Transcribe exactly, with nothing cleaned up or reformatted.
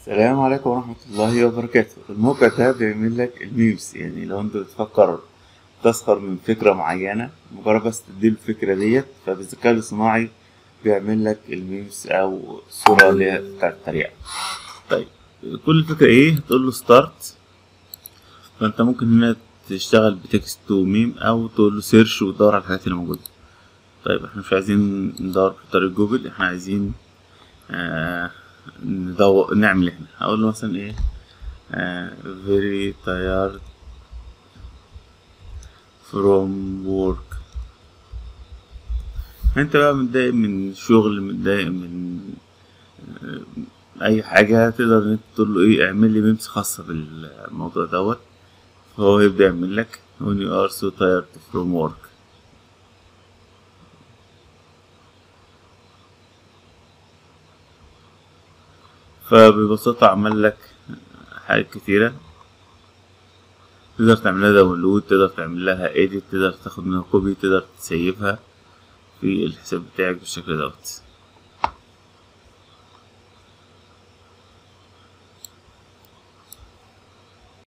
السلام عليكم ورحمة الله وبركاته. الموقع ده بيعمل لك الميمز، يعني لو انت بتفكر تسخر من فكرة معينة، مجرد بس تديله الفكرة ديت فبالذكاء الاصطناعي بيعمل لك الميمز أو صورة اللي هي بتاعت التريقة. طيب، كل الفكرة ايه؟ هتقول له ستارت، فانت ممكن هنا تشتغل بتكست تو ميم أو تقول له سيرش وتدور على الحاجات اللي موجودة. طيب احنا مش عايزين ندور بطريقة جوجل، احنا عايزين آه ندور نعمل احنا. هقول له مثلا ايه، آه very tired from work. انت بقى متضايق من شغل، متضايق من اي حاجة، تقدر ان انت تقول له ايه، اعمل لي ميمز خاصة بالموضوع دوت، فهو يبدأ يعمل لك when you are so tired from work. فببساطة عمل لك حاجات كتيرة، تقدر تعملها داونلود، تقدر تعمل لها edit، تقدر تاخد منها كوبي، تقدر تسيفها في الحساب بتاعك بالشكل دوت.